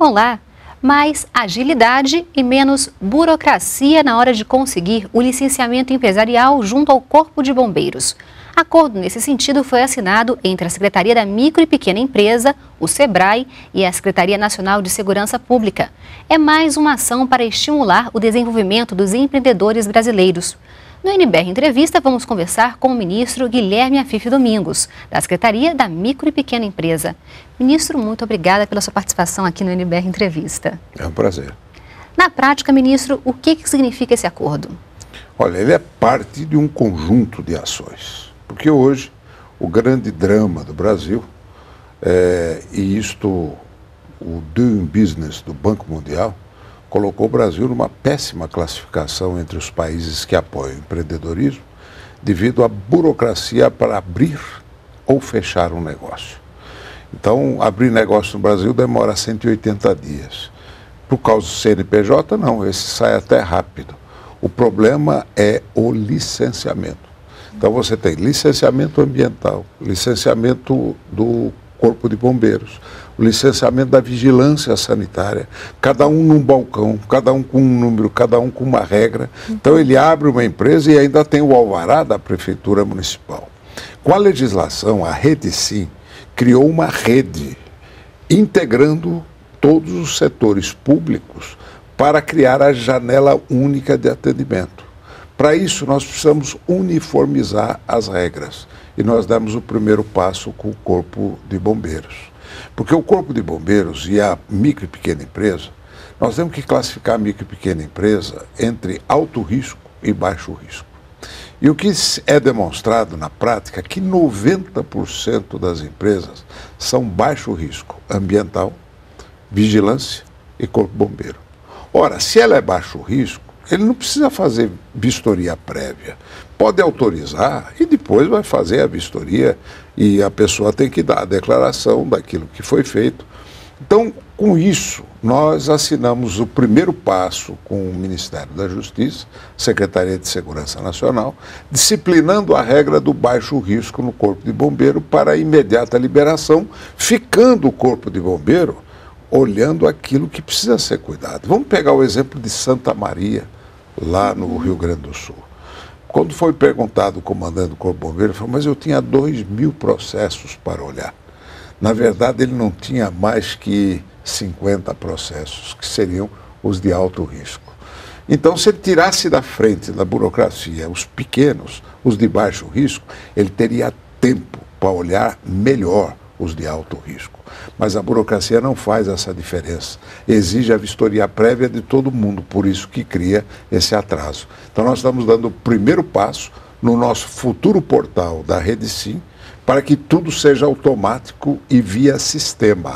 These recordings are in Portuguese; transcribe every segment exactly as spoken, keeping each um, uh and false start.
Olá! Mais agilidade e menos burocracia na hora de conseguir o licenciamento empresarial junto ao Corpo de Bombeiros. Acordo nesse sentido foi assinado entre a Secretaria da Micro e Pequena Empresa, o SEBRAE e a Secretaria Nacional de Segurança Pública. É mais uma ação para estimular o desenvolvimento dos empreendedores brasileiros. No N B R Entrevista, vamos conversar com o ministro Guilherme Afife Domingos, da Secretaria da Micro e Pequena Empresa. Ministro, muito obrigada pela sua participação aqui no N B R Entrevista. É um prazer. Na prática, ministro, o que, que significa esse acordo? Olha, ele é parte de um conjunto de ações. Porque hoje, o grande drama do Brasil, é, e isto, o Doing Business do Banco Mundial, colocou o Brasil numa péssima classificação entre os países que apoiam o empreendedorismo, devido à burocracia para abrir ou fechar um negócio. Então, abrir negócio no Brasil demora cento e oitenta dias. Por causa do C N P J, não, esse sai até rápido. O problema é o licenciamento. Então, você tem licenciamento ambiental, licenciamento do Corpo de Bombeiros, o licenciamento da vigilância sanitária, cada um num balcão, cada um com um número, cada um com uma regra. Então ele abre uma empresa e ainda tem o alvará da Prefeitura Municipal. Com a legislação, a RedeSim criou uma rede integrando todos os setores públicos para criar a janela única de atendimento. Para isso nós precisamos uniformizar as regras. E nós damos o primeiro passo com o Corpo de Bombeiros. Porque o Corpo de Bombeiros e a micro e pequena empresa, nós temos que classificar a micro e pequena empresa entre alto risco e baixo risco. E o que é demonstrado na prática é que noventa por cento das empresas são baixo risco ambiental, vigilância e Corpo Bombeiro. Ora, se ela é baixo risco, ele não precisa fazer vistoria prévia. Pode autorizar e depois vai fazer a vistoria e a pessoa tem que dar a declaração daquilo que foi feito. Então, com isso, nós assinamos o primeiro passo com o Ministério da Justiça, Secretaria de Segurança Nacional, disciplinando a regra do baixo risco no Corpo de Bombeiro para a imediata liberação, ficando o Corpo de Bombeiro olhando aquilo que precisa ser cuidado. Vamos pegar o exemplo de Santa Maria, lá no Rio Grande do Sul. Quando foi perguntado o comandante do Corpo de Bombeiro, ele falou, mas eu tinha dois mil processos para olhar. Na verdade, ele não tinha mais que cinquenta processos, que seriam os de alto risco. Então, se ele tirasse da frente da burocracia os pequenos, os de baixo risco, ele teria tempo para olhar melhor os de alto risco. Mas a burocracia não faz essa diferença. Exige a vistoria prévia de todo mundo, por isso que cria esse atraso. Então nós estamos dando o primeiro passo no nosso futuro portal da RedeSim, para que tudo seja automático e via sistema,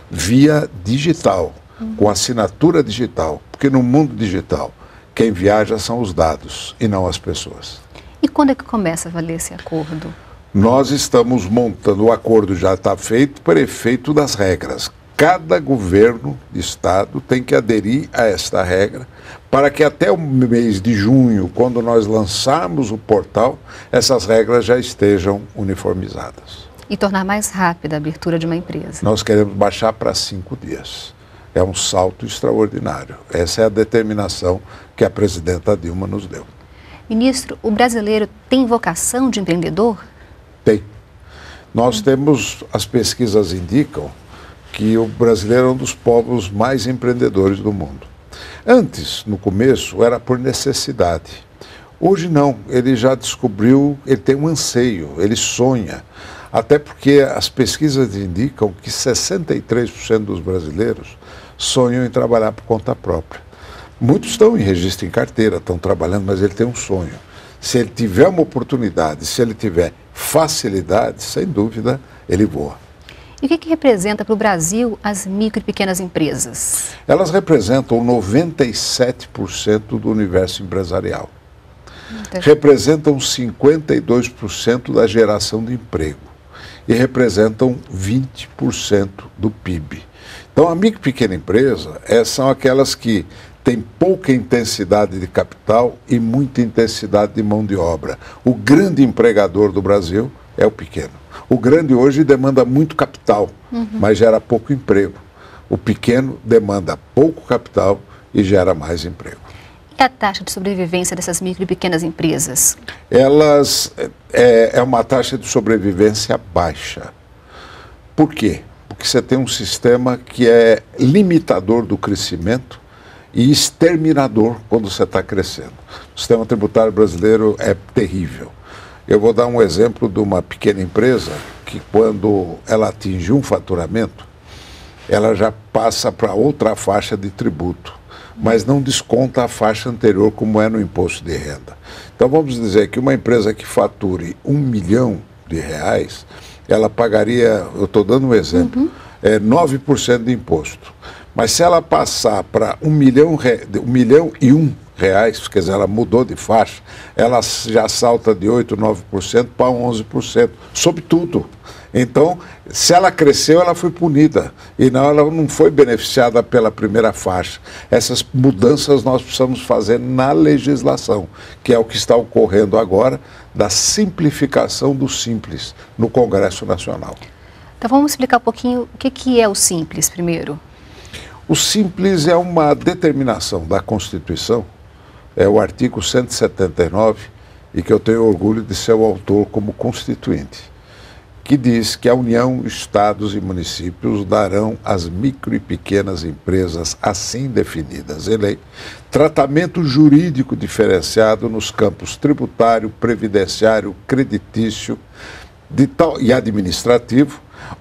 via digital, com assinatura digital. Porque no mundo digital, quem viaja são os dados e não as pessoas. E quando é que começa a valer esse acordo? Nós estamos montando, o acordo já está feito, para efeito das regras. Cada governo de estado tem que aderir a esta regra, para que até o mês de junho, quando nós lançarmos o portal, essas regras já estejam uniformizadas. E tornar mais rápida a abertura de uma empresa. Nós queremos baixar para cinco dias. É um salto extraordinário. Essa é a determinação que a presidenta Dilma nos deu. Ministro, o brasileiro tem vocação de empreendedor? Tem. Nós temos, as pesquisas indicam que o brasileiro é um dos povos mais empreendedores do mundo. Antes, no começo, era por necessidade. Hoje não, ele já descobriu, ele tem um anseio, ele sonha. Até porque as pesquisas indicam que sessenta e três por cento dos brasileiros sonham em trabalhar por conta própria. Muitos estão em registro em carteira, estão trabalhando, mas ele tem um sonho. Se ele tiver uma oportunidade, se ele tiver facilidade, sem dúvida, ele voa. E o que, que representa para o Brasil as micro e pequenas empresas? Elas representam noventa e sete por cento do universo empresarial. Entendi. Representam cinquenta e dois por cento da geração de emprego e representam vinte por cento do P I B. Então, a micro e pequena empresa é, são aquelas que têm pouca intensidade de capital e muita intensidade de mão de obra. O grande empregador do Brasil é o pequeno. O grande hoje demanda muito capital, uhum. mas gera pouco emprego. O pequeno demanda pouco capital e gera mais emprego. E a taxa de sobrevivência dessas micro e pequenas empresas? Elas é, é uma taxa de sobrevivência baixa. Por quê? Porque você tem um sistema que é limitador do crescimento e exterminador quando você está crescendo. O sistema tributário brasileiro é terrível. Eu vou dar um exemplo de uma pequena empresa que, quando ela atinge um faturamento, ela já passa para outra faixa de tributo, mas não desconta a faixa anterior como é no imposto de renda. Então vamos dizer que uma empresa que fature um milhão de reais, ela pagaria, eu estou dando um exemplo, uhum. é, nove por cento de imposto. Mas se ela passar para um milhão, um milhão e um reais, quer dizer, ela mudou de faixa, ela já salta de oito, nove por cento para onze por cento, sobre tudo. Então, se ela cresceu, ela foi punida. E não, ela não foi beneficiada pela primeira faixa. Essas mudanças nós precisamos fazer na legislação, que é o que está ocorrendo agora, da simplificação do Simples no Congresso Nacional. Então vamos explicar um pouquinho o que, que é o Simples primeiro. O Simples é uma determinação da Constituição, é o artigo cento e setenta e nove, e que eu tenho orgulho de ser o autor como constituinte, que diz que a União, Estados e municípios darão às micro e pequenas empresas assim definidas em lei tratamento jurídico diferenciado nos campos tributário, previdenciário, creditício de tal, e administrativo,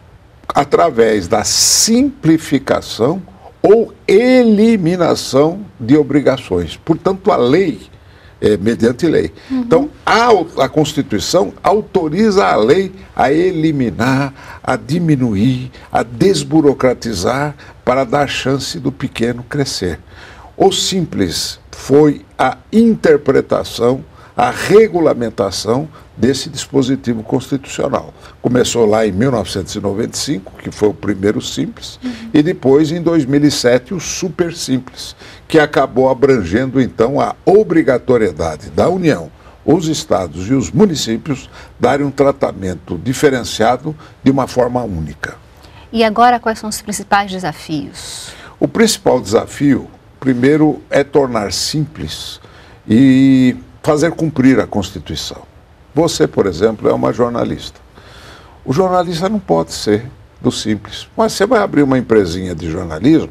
através da simplificação ou eliminação de obrigações. Portanto, a lei é mediante lei. Uhum. Então, a, a Constituição autoriza a lei a eliminar, a diminuir, a desburocratizar para dar chance do pequeno crescer. O Simples foi a interpretação, a regulamentação desse dispositivo constitucional. Começou lá em mil novecentos e noventa e cinco, que foi o primeiro Simples, uhum. e depois, em dois mil e sete, o Super Simples, que acabou abrangendo, então, a obrigatoriedade da União, os estados e os municípios darem um tratamento diferenciado de uma forma única. E agora, quais são os principais desafios? O principal desafio, primeiro, é tornar simples e fazer cumprir a Constituição. Você, por exemplo, é uma jornalista. O jornalista não pode ser do Simples. Mas você vai abrir uma empresinha de jornalismo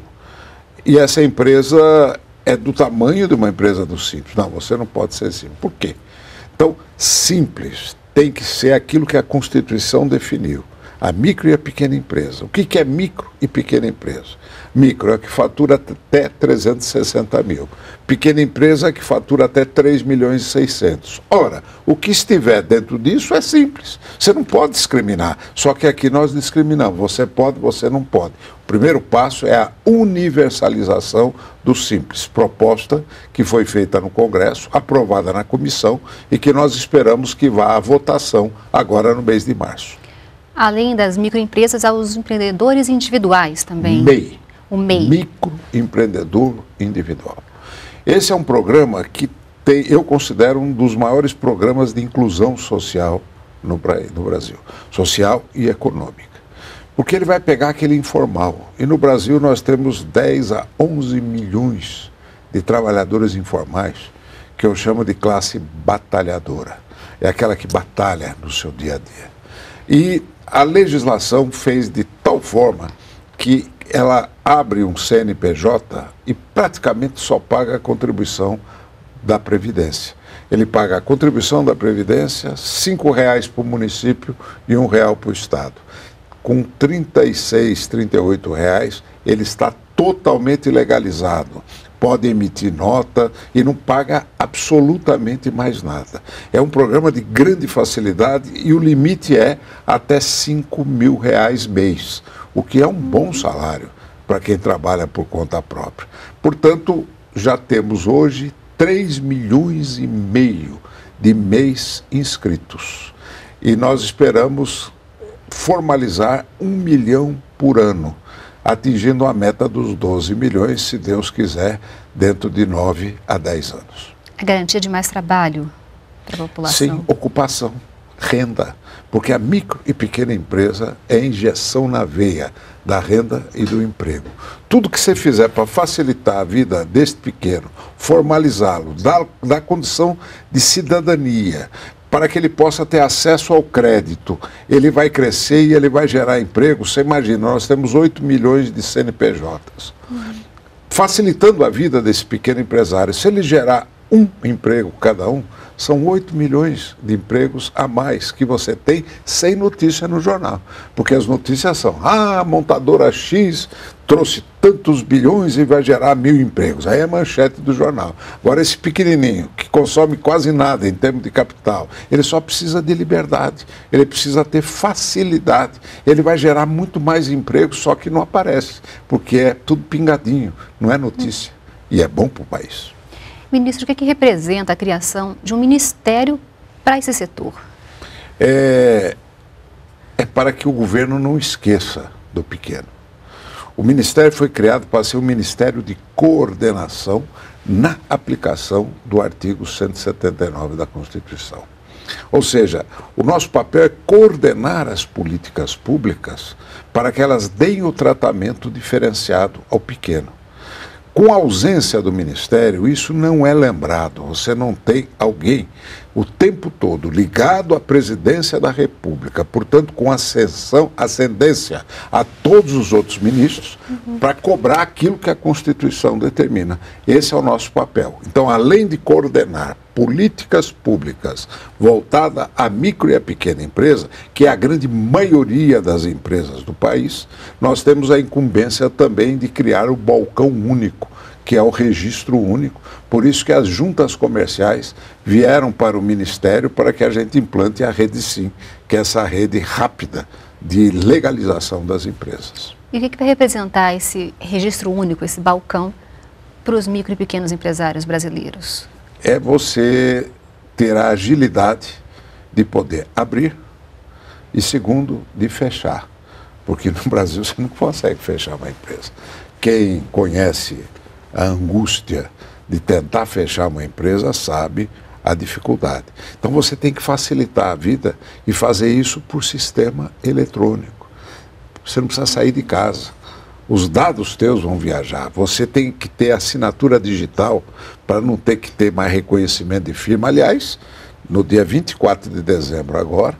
e essa empresa é do tamanho de uma empresa do Simples. Não, você não pode ser simples. Por quê? Então, simples tem que ser aquilo que a Constituição definiu. A micro e a pequena empresa. O que, que é micro e pequena empresa? Micro é a que fatura até trezentos e sessenta mil. Pequena empresa é a que fatura até três milhões e seiscentos. Ora, o que estiver dentro disso é simples. Você não pode discriminar. Só que aqui nós discriminamos. Você pode, você não pode. O primeiro passo é a universalização do Simples, proposta que foi feita no Congresso, aprovada na comissão e que nós esperamos que vá à votação agora no mês de março. Além das microempresas, aos empreendedores individuais também. M E I. O M E I. Microempreendedor individual. Esse é um programa que tem, eu considero um dos maiores programas de inclusão social no, no Brasil. Social e econômica. Porque ele vai pegar aquele informal. E no Brasil nós temos dez a onze milhões de trabalhadores informais, que eu chamo de classe batalhadora. É aquela que batalha no seu dia a dia. E a legislação fez de tal forma que ela abre um C N P J e praticamente só paga a contribuição da Previdência. Ele paga a contribuição da Previdência, cinco reais para o município e um real para o Estado. Com trinta e seis, trinta e oito reais, ele está totalmente legalizado. Pode emitir nota e não paga absolutamente mais nada. É um programa de grande facilidade e o limite é até cinco mil reais mês, o que é um bom salário para quem trabalha por conta própria. Portanto, já temos hoje três milhões e meio de M E Is inscritos. E nós esperamos formalizar um milhão por ano, atingindo a meta dos doze milhões, se Deus quiser, dentro de nove a dez anos. A garantia de mais trabalho para a população? Sim, ocupação. renda, porque a micro e pequena empresa é a injeção na veia da renda e do emprego. Tudo que você fizer para facilitar a vida deste pequeno, formalizá-lo, dar, dar condição de cidadania, para que ele possa ter acesso ao crédito, ele vai crescer e ele vai gerar emprego. Você imagina, nós temos oito milhões de C N P Js. Uhum. Facilitando a vida desse pequeno empresário, se ele gerar um emprego cada um, são oito milhões de empregos a mais que você tem sem notícia no jornal. Porque as notícias são, ah, a montadora X trouxe tantos bilhões e vai gerar mil empregos. Aí é a manchete do jornal. Agora esse pequenininho, que consome quase nada em termos de capital, ele só precisa de liberdade, ele precisa ter facilidade. Ele vai gerar muito mais emprego, só que não aparece, porque é tudo pingadinho, não é notícia. E é bom para o país. Ministro, o que, que representa a criação de um ministério para esse setor? É, é para que o governo não esqueça do pequeno. O ministério foi criado para ser um ministério de coordenação na aplicação do artigo cento e setenta e nove da Constituição. Ou seja, o nosso papel é coordenar as políticas públicas para que elas deem o tratamento diferenciado ao pequeno. Com a ausência do Ministério, isso não é lembrado. Você não tem alguém o tempo todo ligado à presidência da República, portanto, com ascensão, ascendência a todos os outros ministros, uhum. para cobrar aquilo que a Constituição determina. Esse é o nosso papel. Então, além de coordenar políticas públicas voltadas à micro e à pequena empresa, que é a grande maioria das empresas do país, nós temos a incumbência também de criar o balcão único, que é o registro único. Por isso que as juntas comerciais vieram para o Ministério para que a gente implante a Rede Sim, que é essa rede rápida de legalização das empresas. E o que, que vai representar esse registro único, esse balcão, para os micro e pequenos empresários brasileiros? É você ter a agilidade de poder abrir e, segundo, de fechar. Porque no Brasil você não consegue fechar uma empresa. Quem conhece a angústia de tentar fechar uma empresa sabe a dificuldade. Então você tem que facilitar a vida e fazer isso por sistema eletrônico. Você não precisa sair de casa. Os dados teus vão viajar. Você tem que ter assinatura digital para não ter que ter mais reconhecimento de firma. Aliás, no dia vinte e quatro de dezembro agora,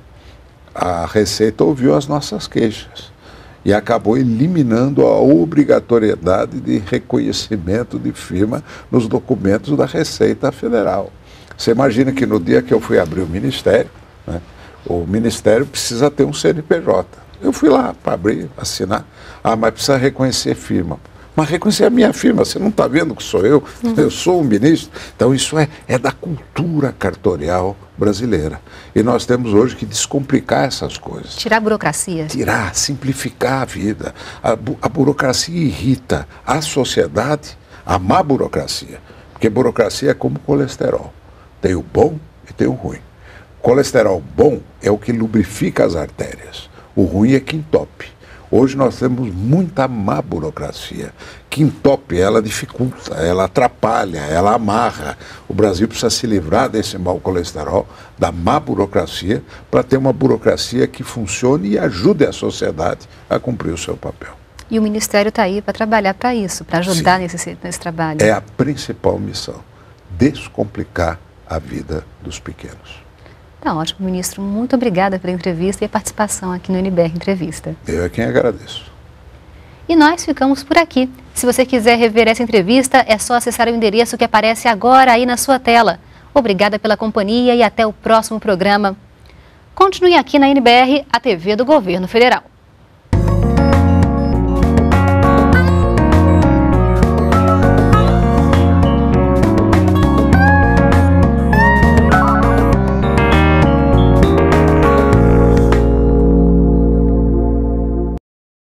a Receita ouviu as nossas queixas e acabou eliminando a obrigatoriedade de reconhecimento de firma nos documentos da Receita Federal. Você imagina que no dia que eu fui abrir o Ministério, né, o Ministério precisa ter um C N P J. Eu fui lá para abrir, assinar. Ah, mas precisa reconhecer firma. Mas reconhecer a minha firma, você não está vendo que sou eu? Uhum. Eu sou o ministro. Então isso é, é da cultura cartorial brasileira. E nós temos hoje que descomplicar essas coisas. Tirar a burocracia. Tirar, simplificar a vida. A, bu a burocracia irrita a sociedade, a má burocracia. Porque burocracia é como colesterol. Tem o bom e tem o ruim. Colesterol bom é o que lubrifica as artérias. O ruim é que entope. Hoje nós temos muita má burocracia, que entope, ela dificulta, ela atrapalha, ela amarra. O Brasil precisa se livrar desse mau colesterol, da má burocracia, para ter uma burocracia que funcione e ajude a sociedade a cumprir o seu papel. E o Ministério está aí para trabalhar para isso, para ajudar nesse, nesse trabalho. É a principal missão, descomplicar a vida dos pequenos. Tá ótimo, ministro. Muito obrigada pela entrevista e a participação aqui no N B R Entrevista. Eu é quem agradeço. E nós ficamos por aqui. Se você quiser rever essa entrevista, é só acessar o endereço que aparece agora aí na sua tela. Obrigada pela companhia e até o próximo programa. Continue aqui na N B R, a T V do Governo Federal.